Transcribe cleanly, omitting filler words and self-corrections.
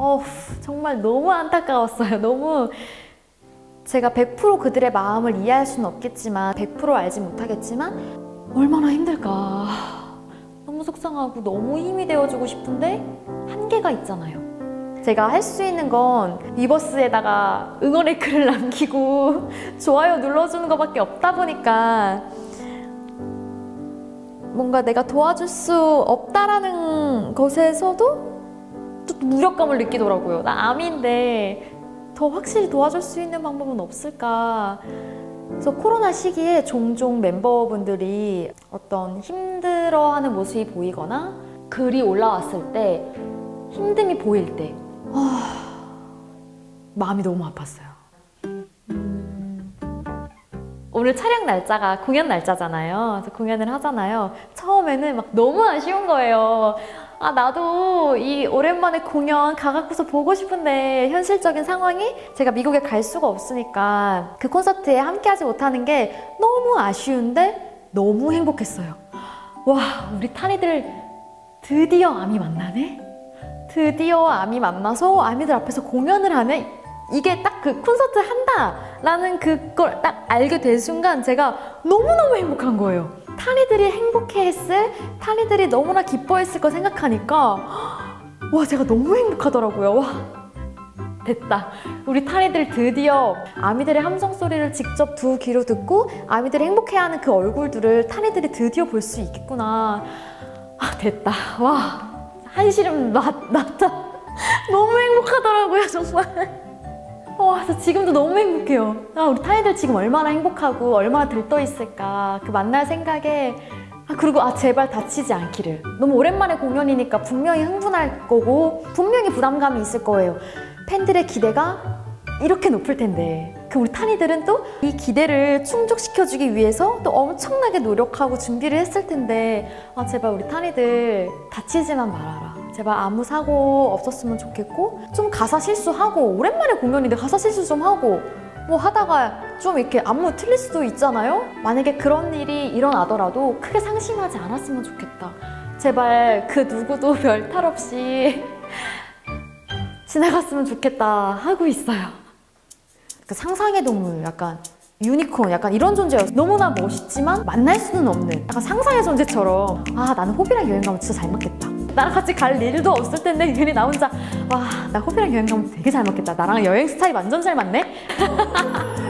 정말 너무 안타까웠어요. 너무 제가 100% 그들의 마음을 이해할 수는 없겠지만 100% 알지 못하겠지만 얼마나 힘들까. 너무 속상하고 너무 힘이 되어주고 싶은데 한계가 있잖아요. 제가 할 수 있는 건 위버스에다가 응원의 글을 남기고 좋아요 눌러주는 것밖에 없다 보니까 뭔가 내가 도와줄 수 없다라는 것에서도 또 무력감을 느끼더라고요. 나 암인데 더 확실히 도와줄 수 있는 방법은 없을까. 그래서 코로나 시기에 종종 멤버분들이 어떤 힘들어하는 모습이 보이거나 글이 올라왔을 때 힘듦이 보일 때 마음이 너무 아팠어요. 오늘 촬영 날짜가 공연 날짜잖아요. 그래서 공연을 하잖아요. 처음에는 막 너무 아쉬운 거예요. 아, 나도 이 오랜만에 공연 가갖고서 보고 싶은데 현실적인 상황이 제가 미국에 갈 수가 없으니까 그 콘서트에 함께하지 못하는 게 너무 아쉬운데 너무 행복했어요. 와, 우리 타니들 드디어 아미 만나네? 드디어 아미 만나서 아미들 앞에서 공연을 하네? 이게 딱 그 콘서트 한다라는 그걸 딱 알게 된 순간 제가 너무너무 행복한 거예요. 타니들이 행복해했을, 타니들이 너무나 기뻐했을 거 생각하니까 와, 제가 너무 행복하더라고요. 와, 됐다. 우리 타니들 드디어 아미들의 함성 소리를 직접 두 귀로 듣고 아미들이 행복해하는 그 얼굴들을 타니들이 드디어 볼 수 있겠구나. 아, 됐다. 와, 한시름 났다. 너무 행복하더라고요, 정말. 그래서 지금도 너무 행복해요. 우리 타니들 지금 얼마나 행복하고 얼마나 들떠있을까. 그 만날 생각에 그리고 제발 다치지 않기를. 너무 오랜만에 공연이니까 분명히 흥분할 거고 분명히 부담감이 있을 거예요. 팬들의 기대가 이렇게 높을 텐데 우리 타니들은 또 이 기대를 충족시켜주기 위해서 또 엄청나게 노력하고 준비를 했을 텐데 제발 우리 타니들 다치지만 말아라. 제발 아무 사고 없었으면 좋겠고 좀 가사 실수하고 오랜만에 공연인데 가사 실수 좀 하고 뭐 하다가 좀 이렇게 안무 틀릴 수도 있잖아요? 만약에 그런 일이 일어나더라도 크게 상심하지 않았으면 좋겠다. 제발 그 누구도 별 탈 없이 지나갔으면 좋겠다 하고 있어요. 상상의 동물, 약간 유니콘, 약간 이런 존재예요. 너무나 멋있지만 만날 수는 없는 약간 상상의 존재처럼 나는 호비랑 여행 가면 진짜 잘 맞겠다. 나랑 같이 갈 일도 없을 텐데 괜히 나 혼자 나 호비랑 여행 가면 되게 잘 맞겠다. 나랑 여행 스타일 완전 잘 맞네?